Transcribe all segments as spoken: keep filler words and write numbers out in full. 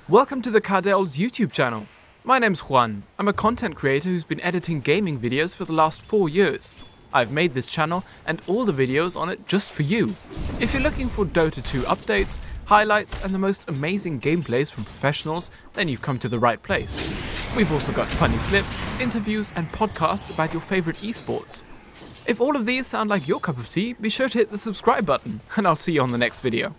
Welcome to the Cardel's YouTube channel. My name's Juan. I'm a content creator who's been editing gaming videos for the last four years. I've made this channel and all the videos on it just for you. If you're looking for Dota two updates, highlights and the most amazing gameplays from professionals, then you've come to the right place. We've also got funny clips, interviews and podcasts about your favorite esports. If all of these sound like your cup of tea, be sure to hit the subscribe button and I'll see you on the next video.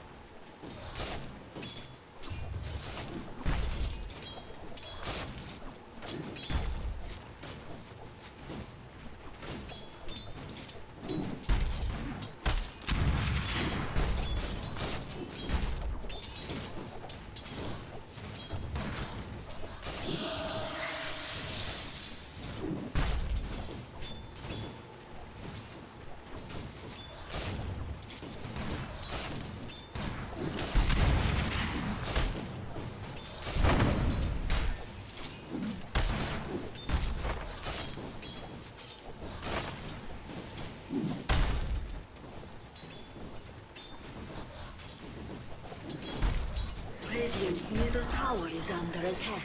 Radiance middle tower is under attack.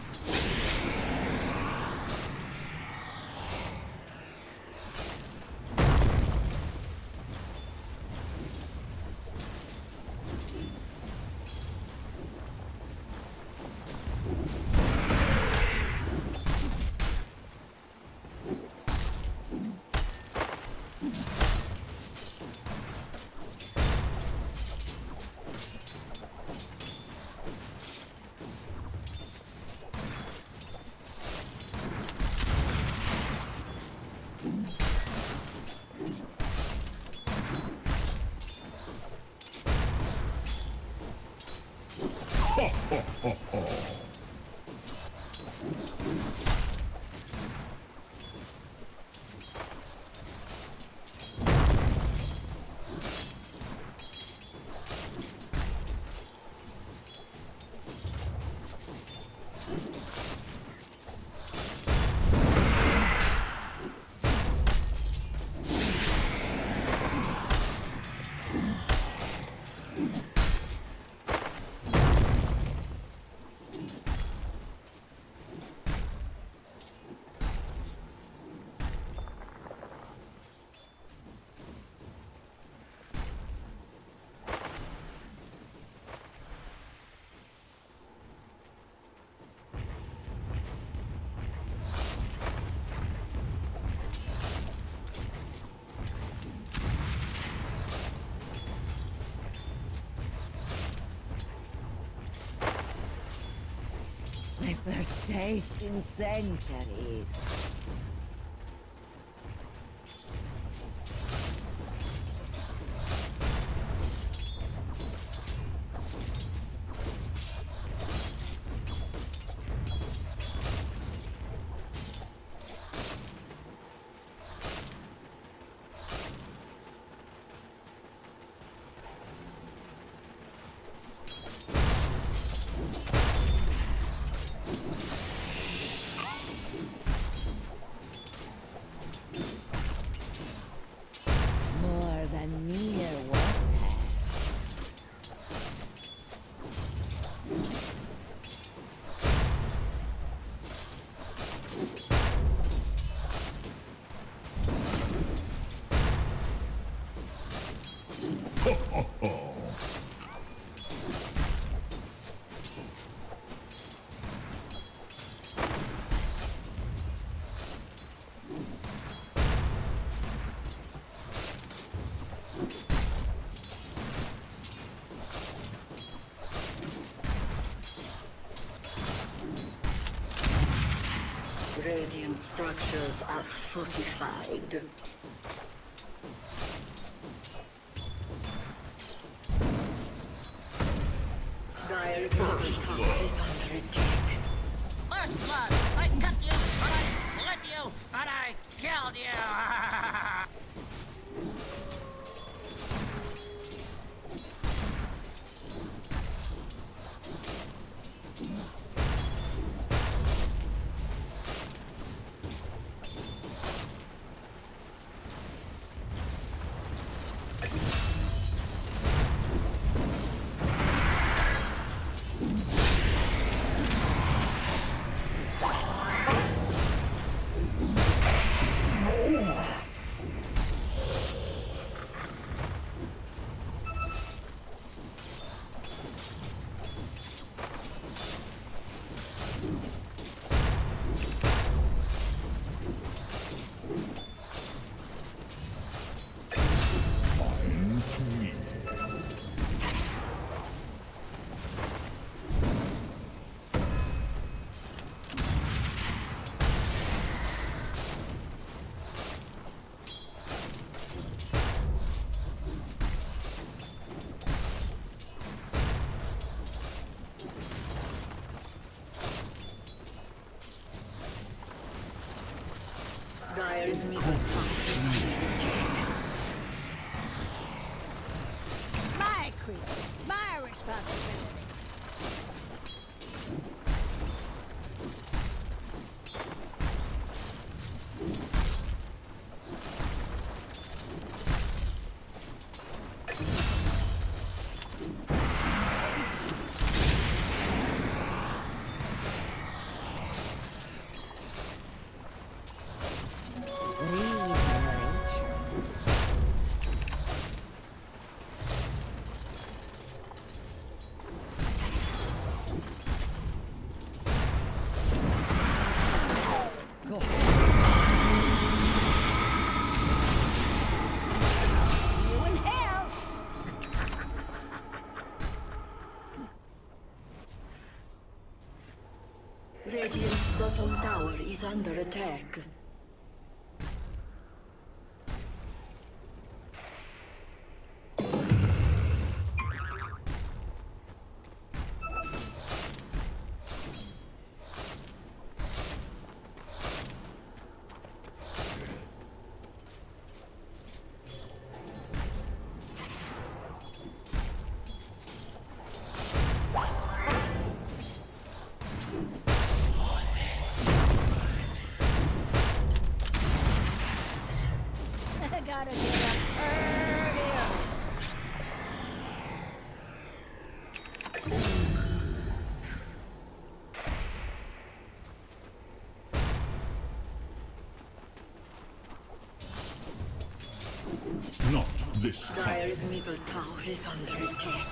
My first taste in centuries. Radiant structures are fortified. Dire First blood is under attack. First blood! I cut you, but I split you, but I killed you! My queen, my responsibility. Radiant's bottom tower is under attack. Gotta get up earlier. Not this time. Dire's middle tower is under attack.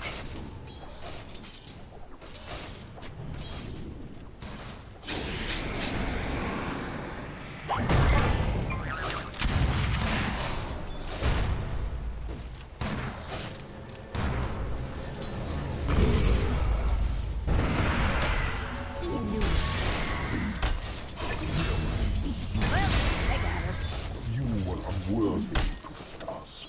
You were unworthy to task.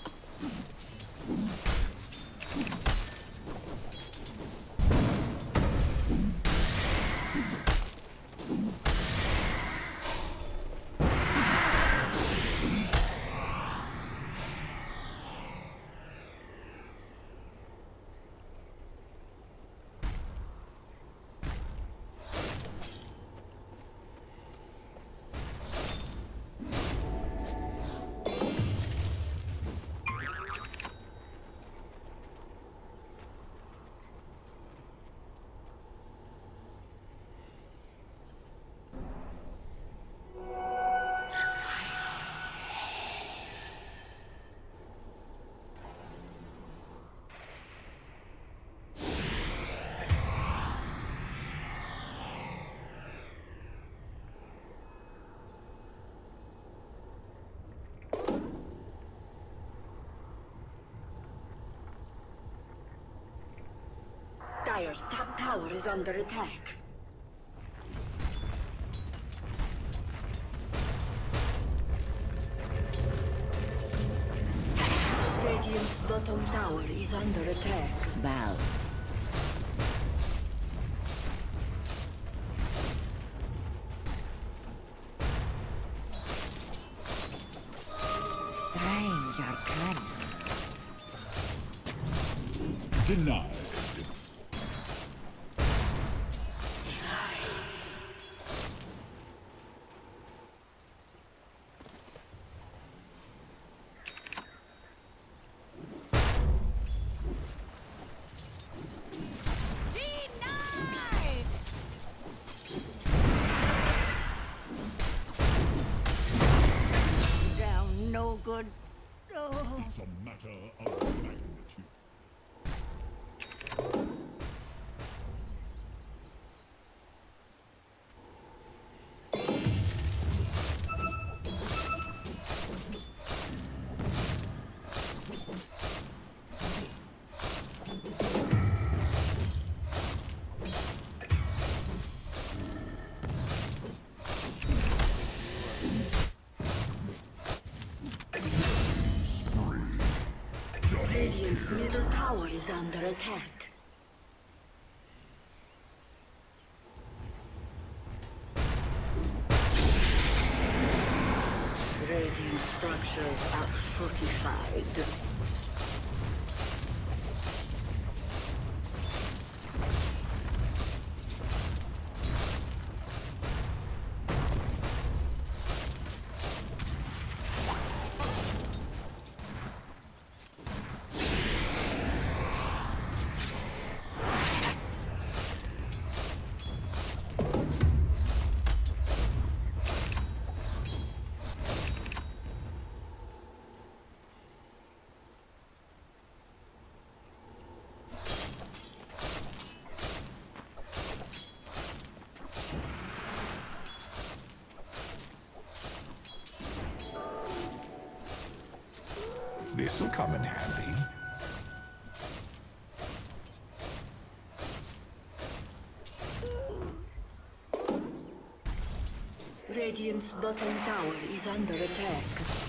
Dire's top tower is under attack. Radiant's bottom tower is under attack. Bout. Strange arcana. Denied. Denied! Down, no good. Oh. It's a matter of magnitude. Radiant's middle tower is under attack. Radiant's structures are fortified. This'll come in handy. Radiant's bottom tower is under attack.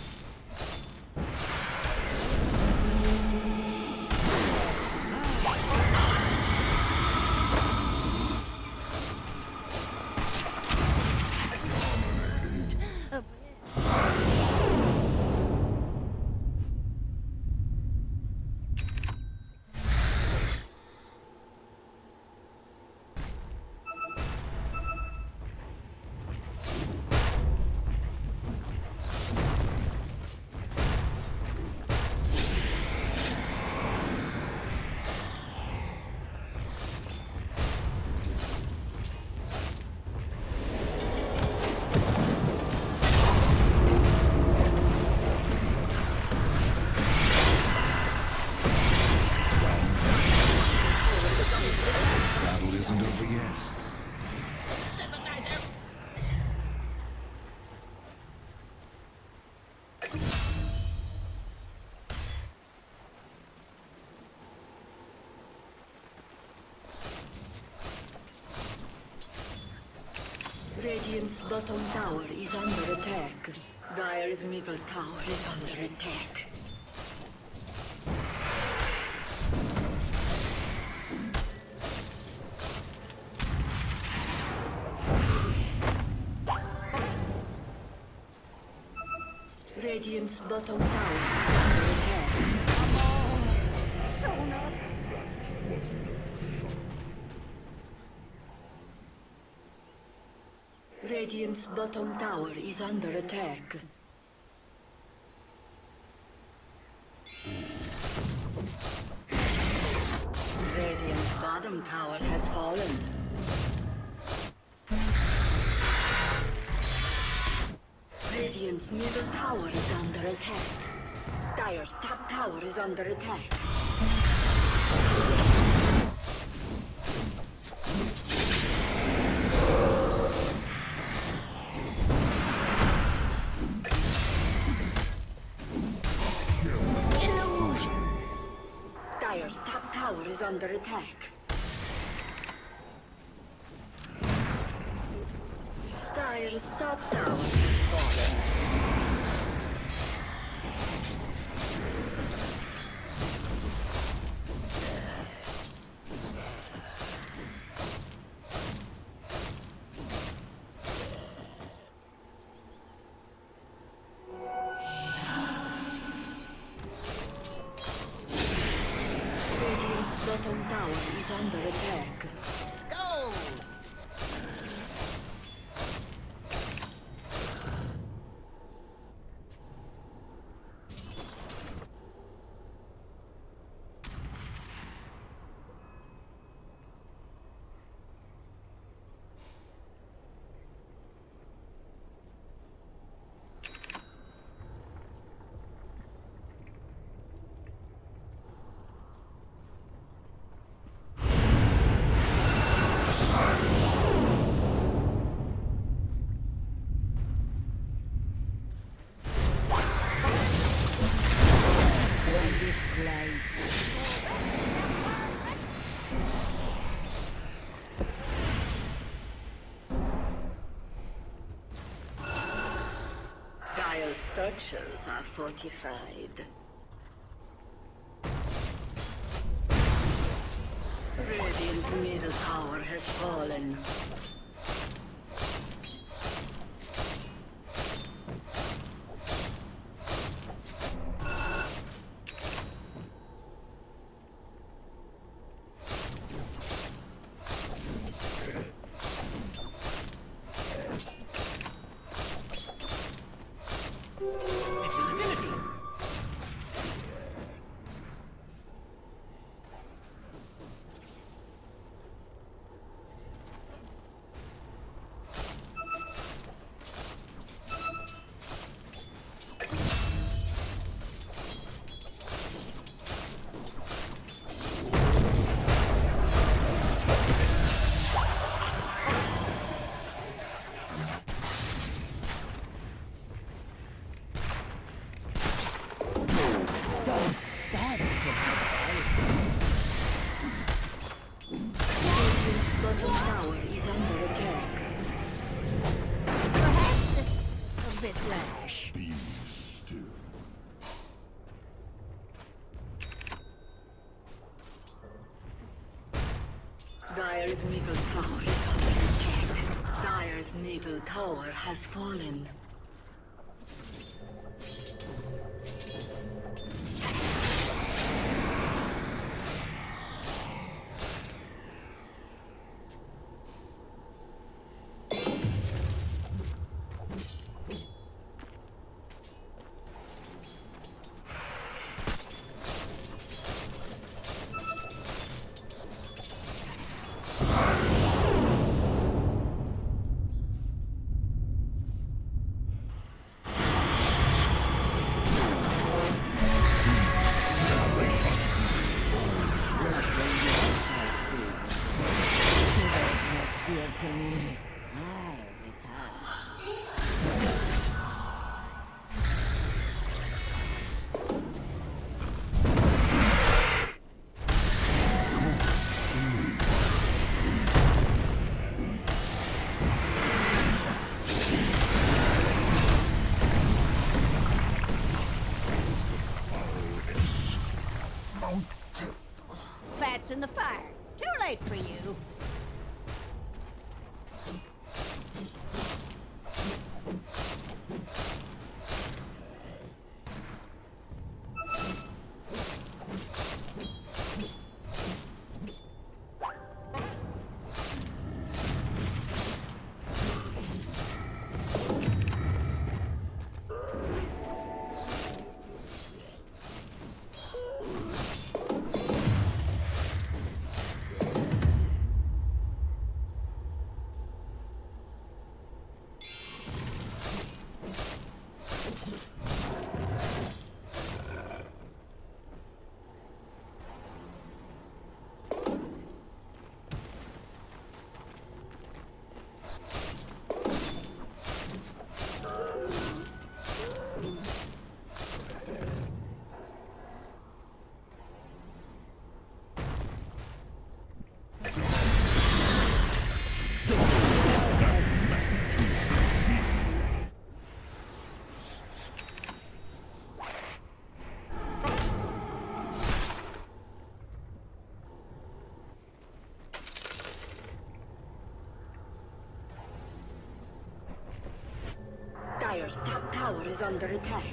Battle isn't over yet. Sympathizer! Radiant's bottom tower is under attack. Dire's middle tower is under attack. Radiant's bottom tower is under attack. Shown up. Radiant's bottom tower is under attack. Radiant's bottom tower has fallen. Radiant's middle tower is under attack. Dire's top tower is under attack. Dire's top tower is under attack. Dire's top tower has fallen. Radiant's bottom tower is under attack. Go! Dire's structures are fortified. Radiant's middle tower has fallen. bottom tower is under attack. Perhaps a bit rash. Be still. Dire's middle tower is under attack. Dire's middle tower has fallen. To me, I retire. Fat's in the fire. Too late for you. Dire's top tower is under attack.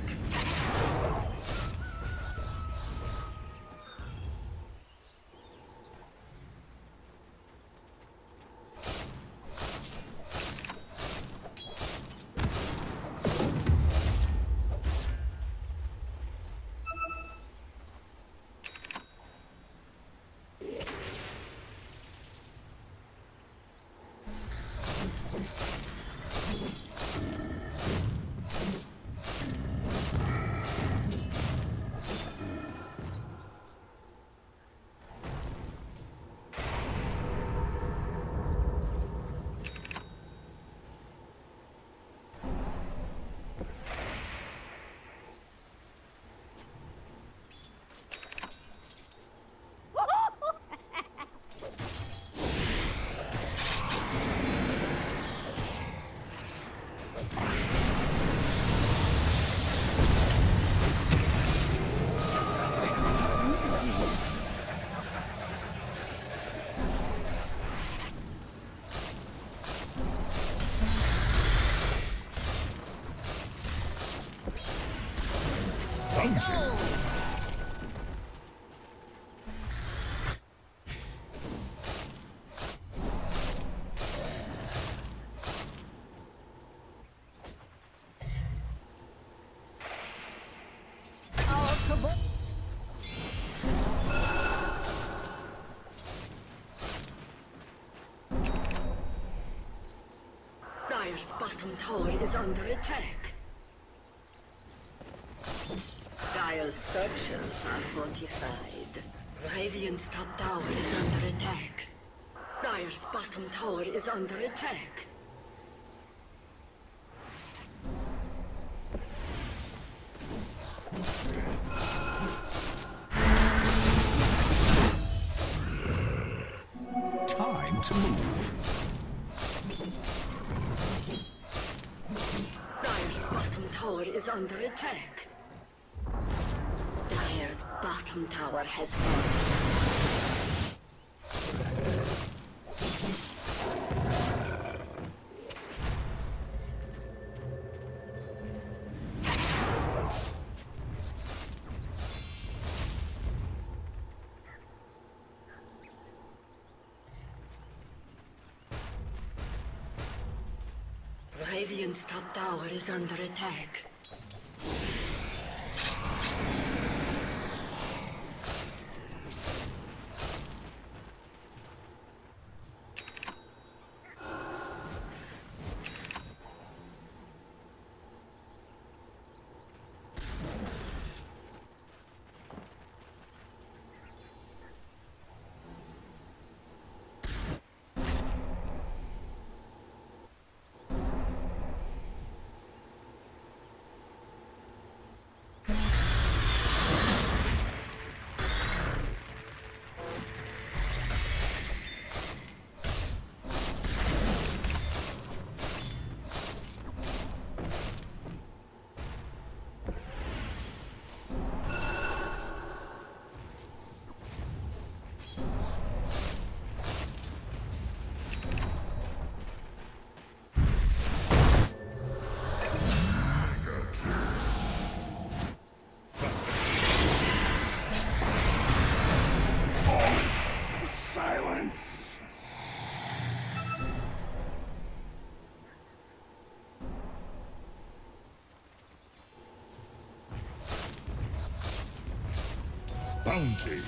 Dire's bottom tower is under attack. Dire's structures are fortified. Radiance top tower is under attack. Dire's bottom tower is under attack. Time to move. under attack. Dire's bottom tower has fallen. Radiant's top tower is under attack. Silence! Bounty!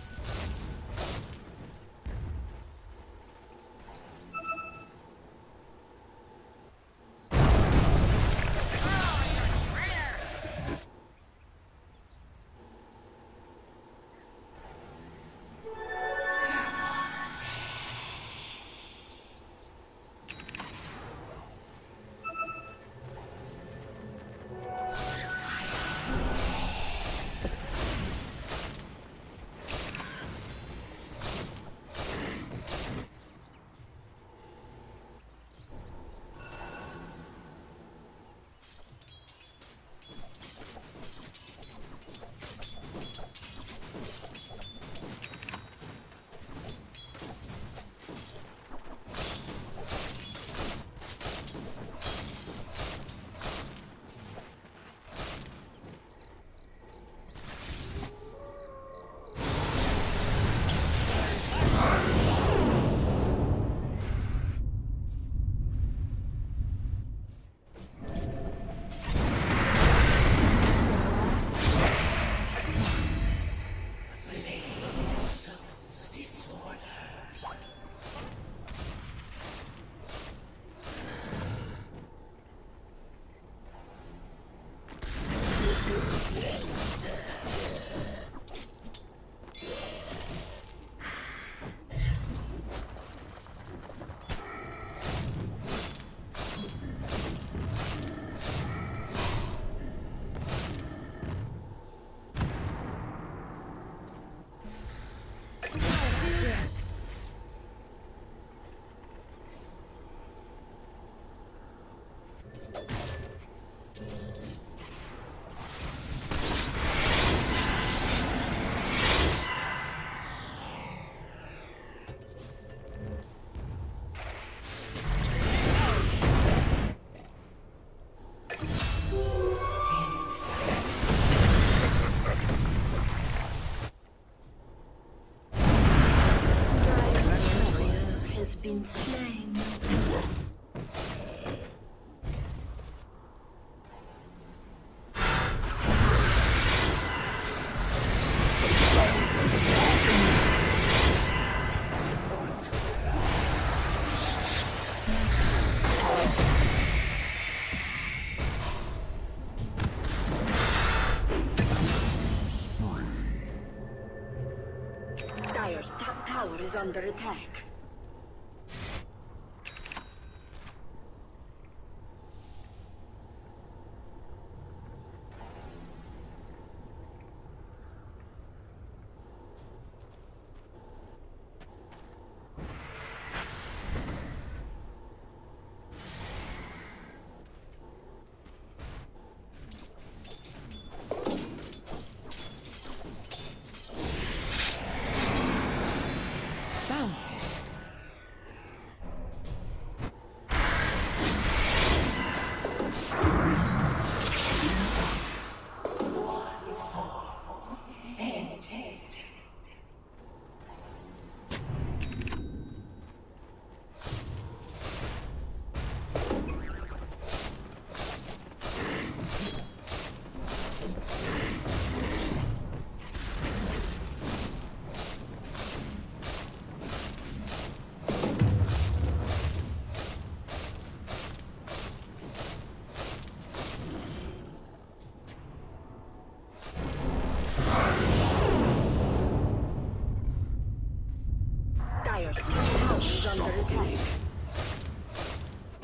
Been slain. Dire's top tower is under attack.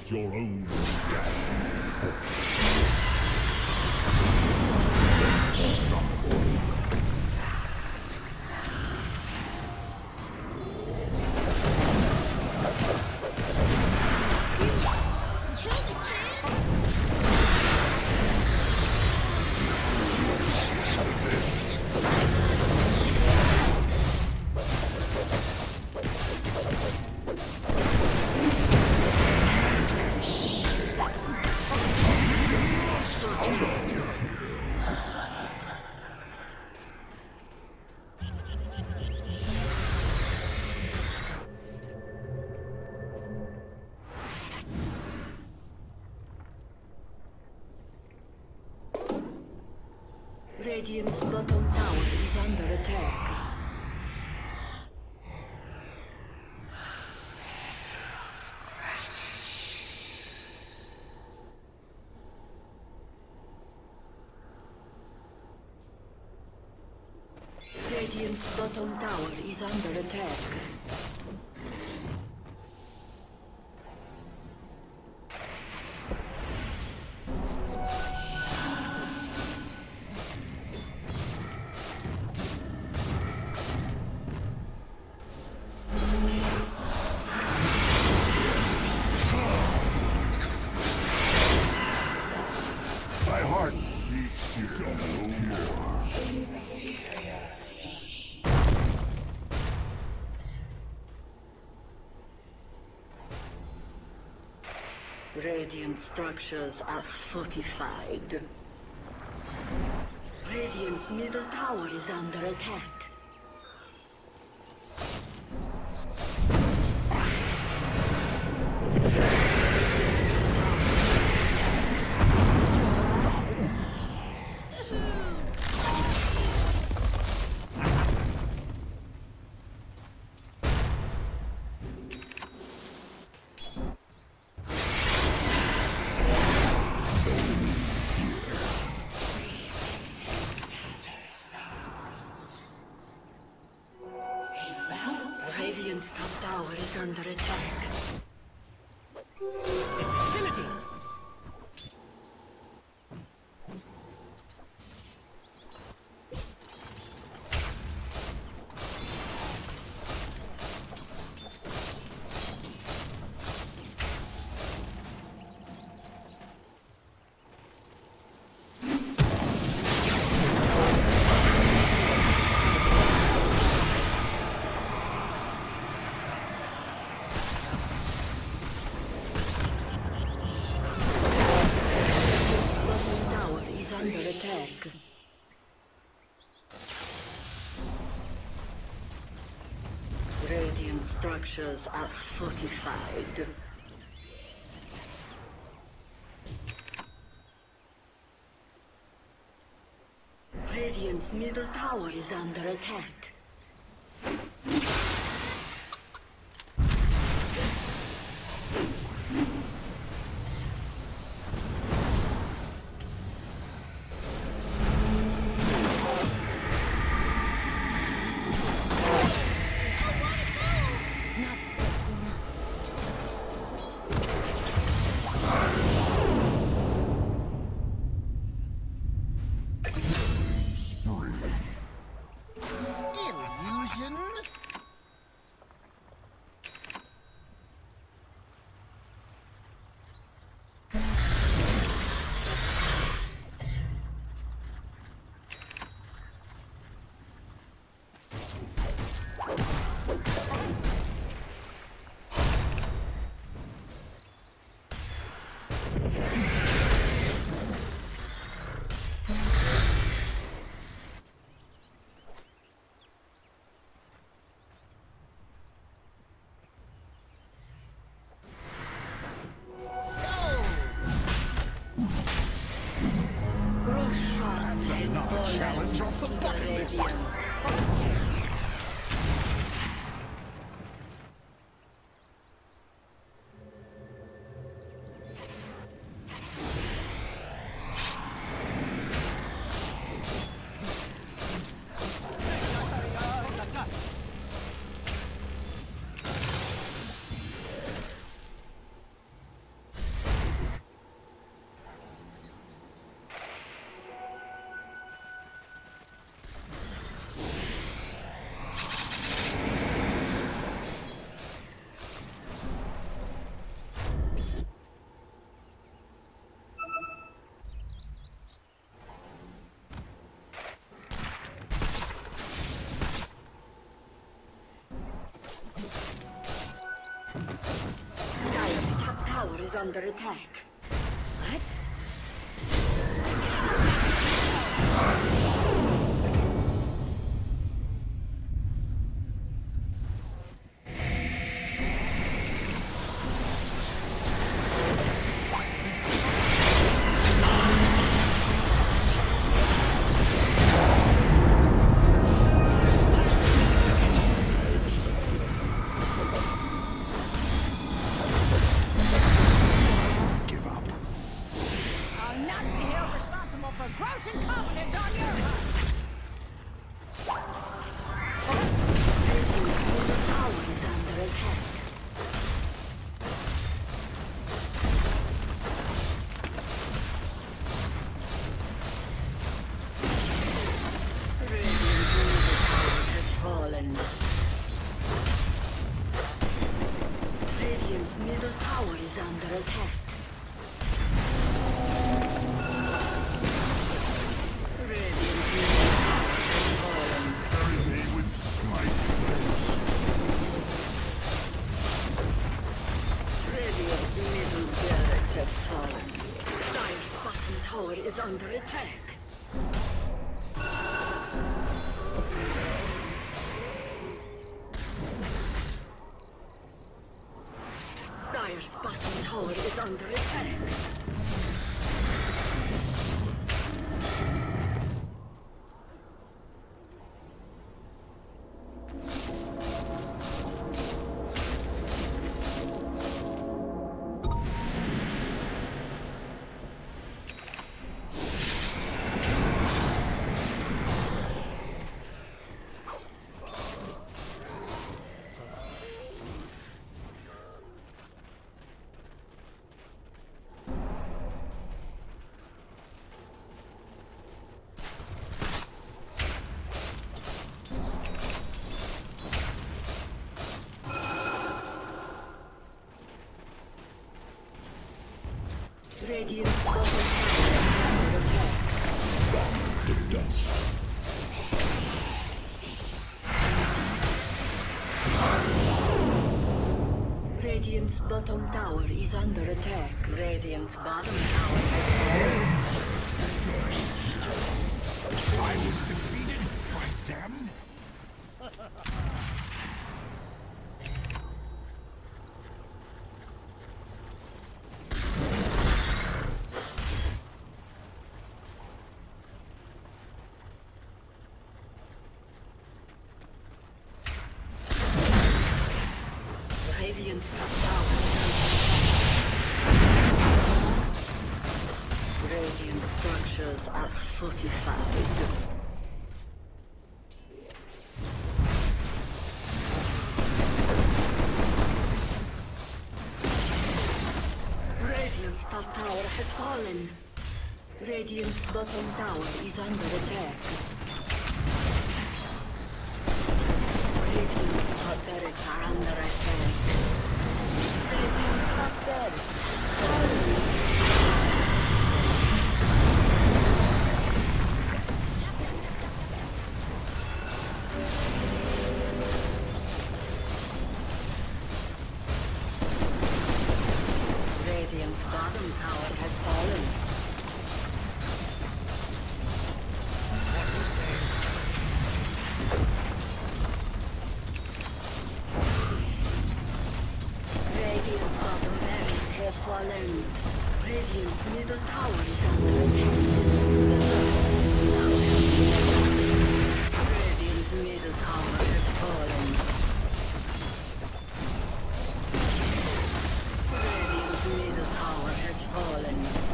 Choose your own damn fate. Radiant's bottom tower is under attack. Radiant's bottom tower is under attack. My heart beats here no more. Radiant structures are fortified. Radiant's middle tower is under attack. Radiant's top tower is under attack. Radiant structures are fortified. Radiant's middle tower is under attack. Challenge off the bucket list. Dire's top tower is under attack. What? Under attack. Dire's bottom tower is under attack. Radiance bottom tower is under attack. The dust. Radiant's bottom tower is under attack. Radiant's bottom tower has fallen. I was defeated by them? Radiant's top tower is under attack. Radiant structures are fortified. Radiant's top tower has fallen. Radiant's bottom tower is under attack. Radiant's top barracks are under attack. Radiant's top barracks fallen. Radiant's bottom tower has fallen. Radiant's bottom barracks have fallen. Radiant's middle tower is under attack. Radiant's middle tower has fallen. Radiant's middle tower has fallen.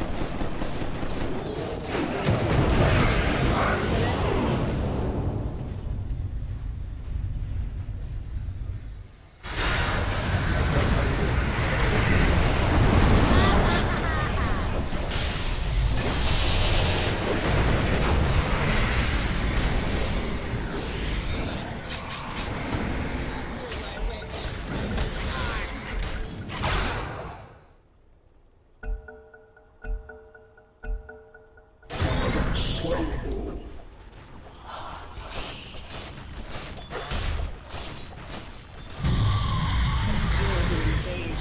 Radiant's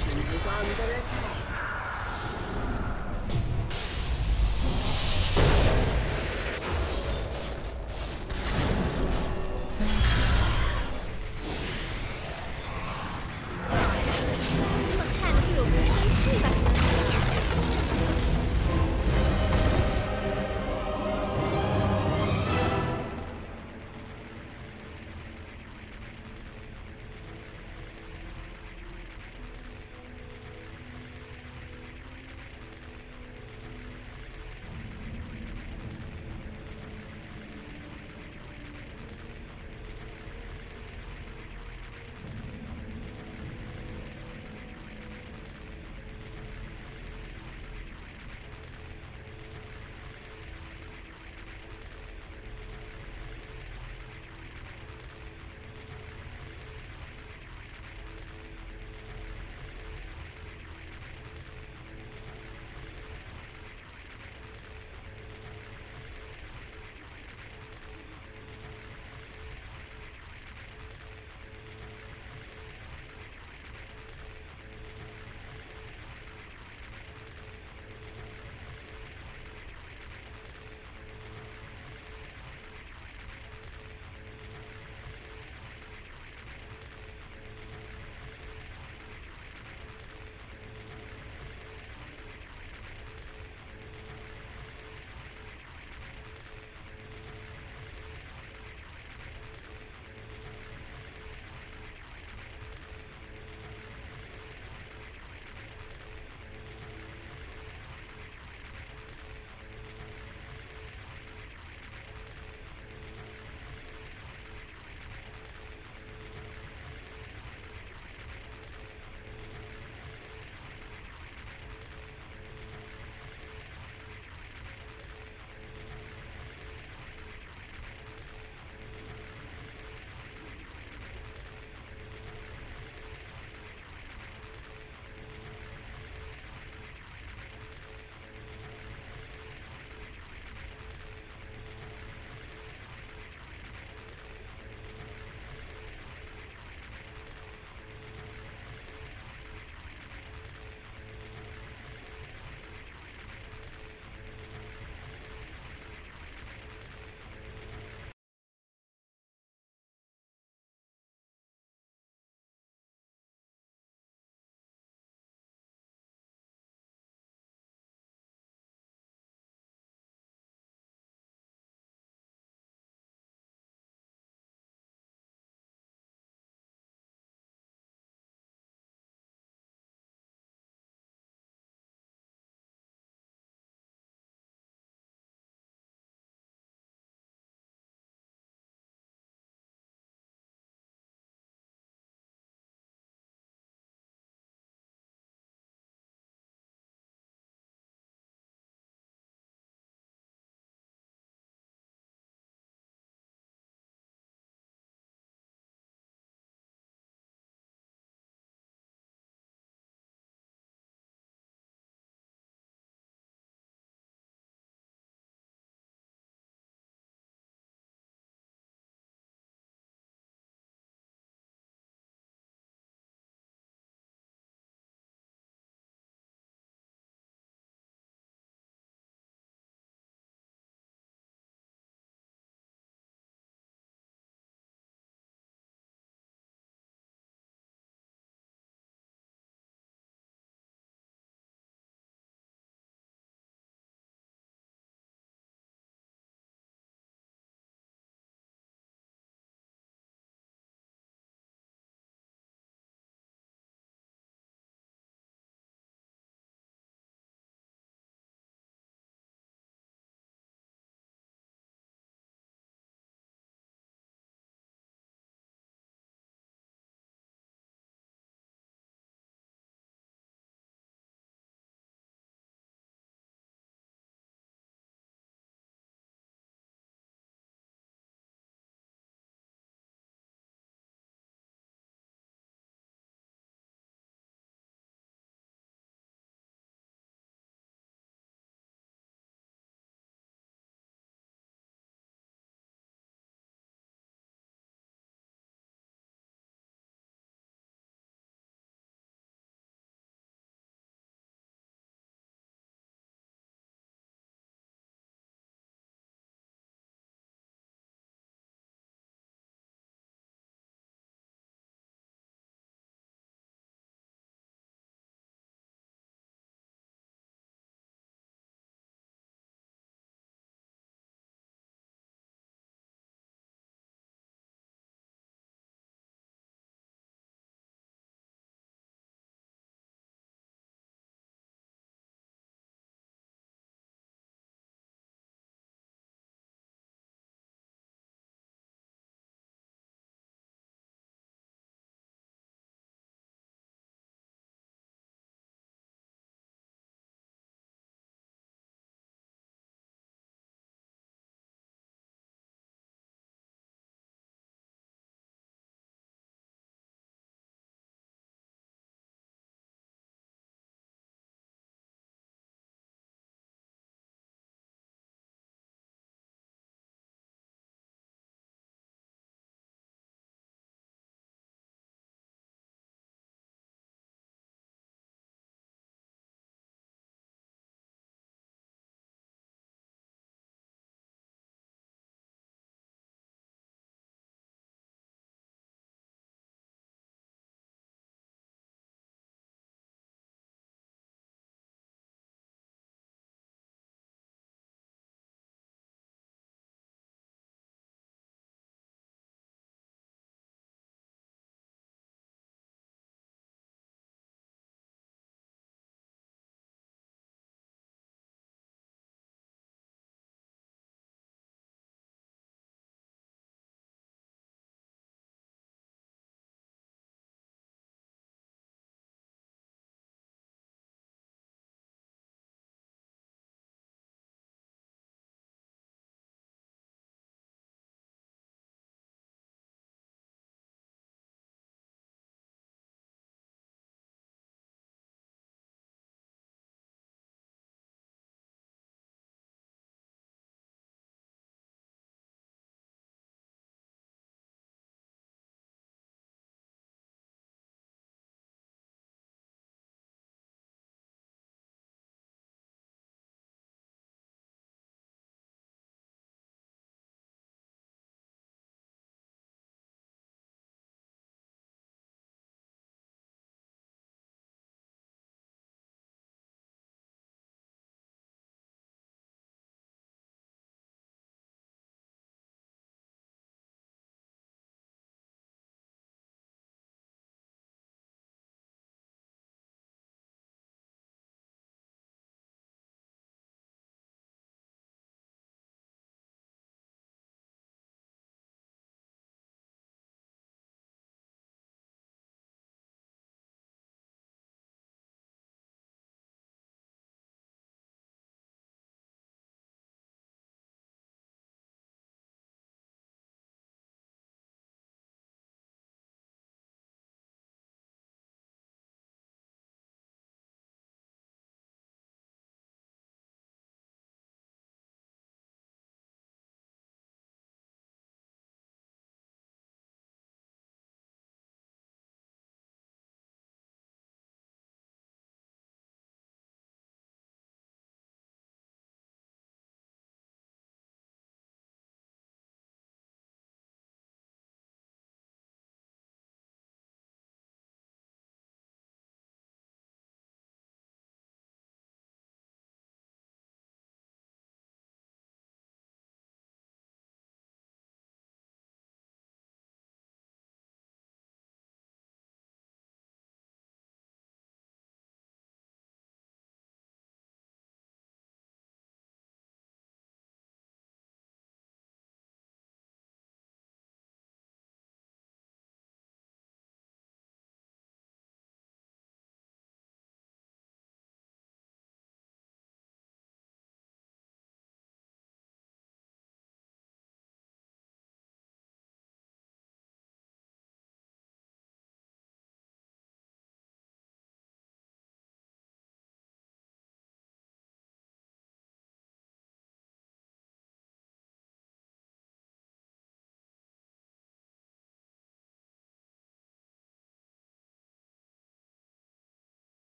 under attack. What kind of you really see back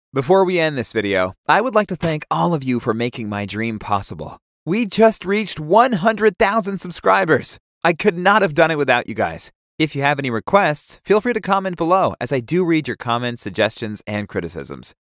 Before we end this video, I would like to thank all of you for making my dream possible. We just reached one hundred thousand subscribers. I could not have done it without you guys. If you have any requests, feel free to comment below, as I do read your comments, suggestions, and criticisms.